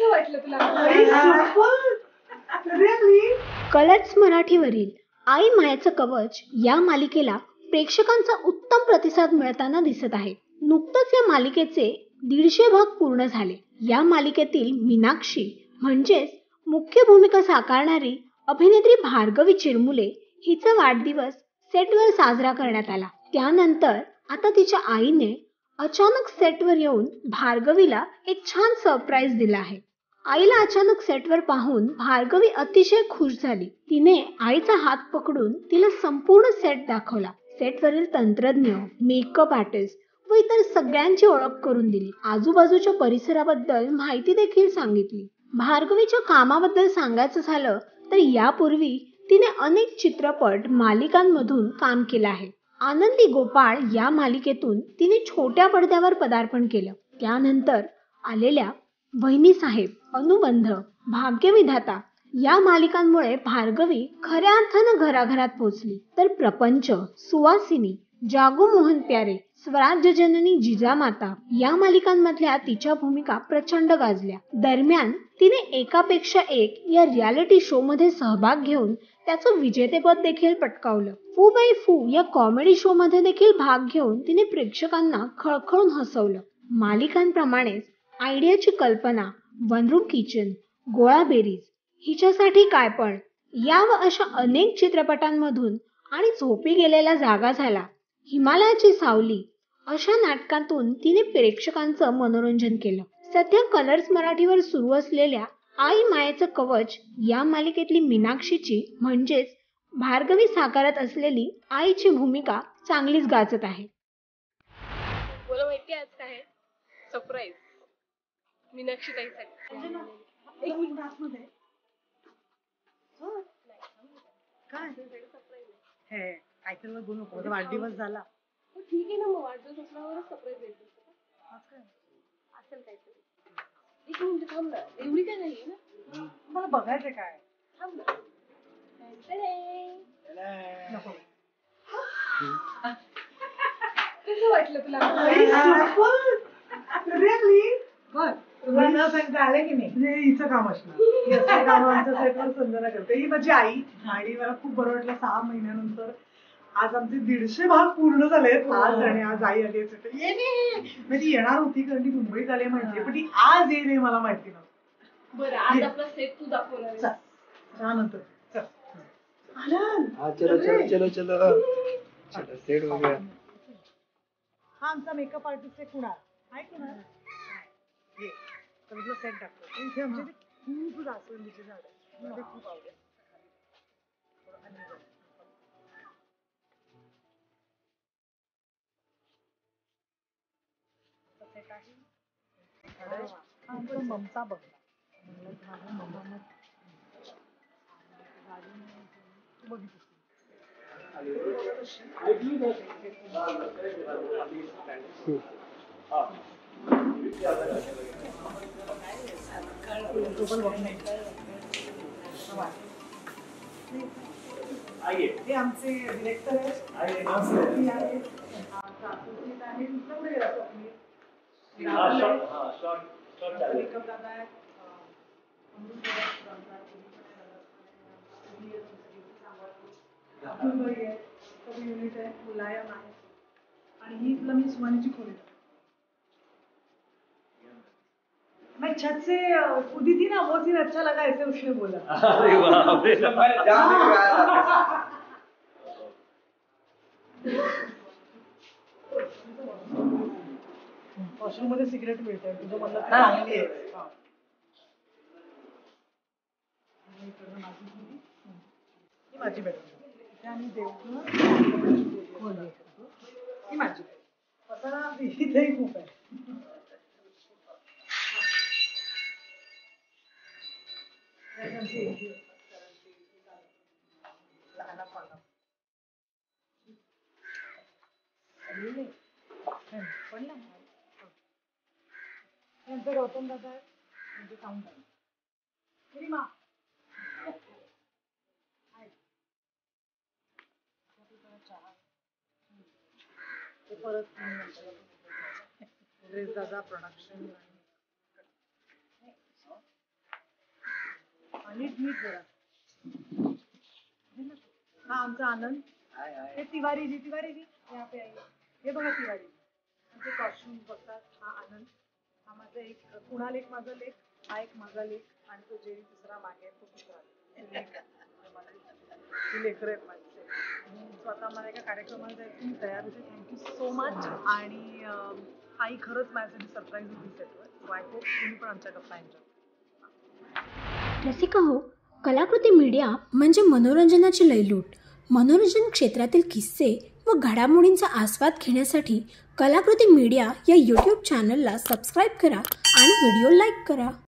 वाटलं तुला? कलर्स मराठीवरील आई मायेचं कवच या मालिकेला प्रेक्षकांचा उत्तम प्रतिसाद मिळताना दिसत आहे. नुकतंच या मालिकेचे 150 भाग पूर्ण झाले. या मालिकेतील मीनाक्षी म्हणजेच मुख्य भूमिका साकारणारी अभिनेत्री भार्गवी चिरमुले हिचा वाढदिवस सेटवर साजरा करण्यात आला. त्यानंतर आता तिच्या आईने अचानक सेटवर येऊन भार्गवीला एक छान सरप्राईज दिला आहे. आईला अचानक सेटवर पाहून भार्गवी अतिशय खुश झाली. तिने आईचा हात पकडून तिला संपूर्ण सेट दाखवला. सेटवरील तंत्रज्ञ, मेकअप आर्टिस्ट व इतर सगळ्यांची ओळख करून दिली. आजूबाजूच्या परिसराबद्दल माहिती देखील सांगितली. भार्गवीच्या कामाबद्दल सांगायचं झालं तर यापूर्वी तिने अनेक चित्रपट, मालिकांमधून काम केलं आहे. आनंदी गोपाळ या मालिकेतून तिने छोट्या पडद्यावर पदार्पण केलं. त्यानंतर आलेल्या वहिनी साहेब, अनुबंध, भाग्यविधाता या मालिकांमुळे भार्गवी खऱ्या अर्थानं घराघरात पोहोचली. तर प्रपंच, सुवासिनी, जागो मोहन प्यारे, स्वराज्य जननी जिजामाता या मालिकांमधल्या तिच्या भूमिका प्रचंड गाजल्या. दरम्यान तिने एकापेक्षा एक या रियालिटी शो मध्ये सहभाग घेऊन त्याचं विजेतेपद देखील पटकावलं. फू बाय फू या कॉमेडी शो मध्ये देखील भाग घेऊन तिने प्रेक्षकांना खळखळून हसवलं. मालिकांप्रमाणेच आयडियाची कल्पना, वन रूम किचन, गोळा बेरीज, हिच्यासाठी काय पण या व अशा अनेक चित्रपटांमधून आणि झोपी गेलेला जागा झाला, हिमालयाची सावली अशा नाटकांतून तिने प्रेक्षकांचं मनोरंजन केलं. सध्या कलर्स मराठीवर सुरू असलेल्या आई मायेचं कवच या मालिकेतली मीनाक्षीची म्हणजेच भार्गवी साकारत असलेली आईची भूमिका चांगलीच गाजत आहे. मला माहिती आज काय आहे? सरप्राईज मीनाक्षी ताईसाठी. एक मिनिट आतमध्ये काय हे काहीतरी बोलू नको. माझा वाढदिवस झाला. ठीक आहे ना, मग वाढदिवस असल्यावरच सरप्राईज द्यायचं असेल काहीतरी. एक मिनिट थांब ना, एवढी काय नाही ना, मला बघायचं काय. थांब ना. नको. कसं वाटलं तुला? बघ तुला न सांगता आले की नाही, हिचं काम असणार. काम आमच्या सेटवर संजना करते. ही माझी आई आणि मला खूप बरं वाटलं 6 महिन्यानंतर आज आमचे 150 भाग पूर्ण झालेत आज. आणि आज आई आली म्हणजे येणार होती कारण ती मुंबईत आली माहितीये, पण ती आज येईल हे मला माहिती नव्हतं. बरं, आज आपला सेट तू दाखवणार आहे. त्यानंतर सेट हो गया. हा आमचा मेकअप आर्टिस्ट आहे कुणाल. आहे कुणाल? ये तर तुला सेट दाखवतो. इथे आमच्या खूप जास्वंदीची झाड आहे. मला खूप आवडेल. ममता बघला बघितलं. हे आमचे डिरेक्टर आहेत. युनिट आहे, मुलायम आहे. आणि ही तुला मी सुवानीची खोली. मैं छत से कूदी थी ना, वो सीन अच्छा लगा, ऐसे उसने बोला. अरे वॉशरूम मध्ये सिगरेट मिळते तुझं म्हणलं चांगली आहे. ही माझी बेडरूम आणि देवघर ही माझी. पसारा इथेही खूप आहे. गौतम दादा म्हणजे साऊंड परत दादा प्रोडक्शन नीट नीट जरा हा आमचा आनंद हे तिवारी जी यहाँ पे आइए हे बघा तिवारी आमचे कॉस्ट्युम बघतात हा आनंद हा माझा एक कुणाल एक माझा लेख हा एक माझा लेख आणि तो जे तिसरा मागे तो तिसरा ही लेकरं आहेत माझी स्वतः मला एका कार्यक्रमाला जायचं मी तयार होते थँक्यू सो मच आणि आई खरंच माझ्यासाठी सरप्राईज होती सेटवर आय होप तुम्ही पण आमच्या गप्पा एन्जॉय रसिका हो, कलाकृती मीडिया म्हणजे मनोरंजनाची लयलूट. मनोरंजन क्षेत्रातील किस्से व घडामोडींचा आस्वाद घेण्यासाठी कलाकृती मीडिया या यूट्यूब चॅनलला सबस्क्राईब करा आणि व्हिडिओ लाईक करा.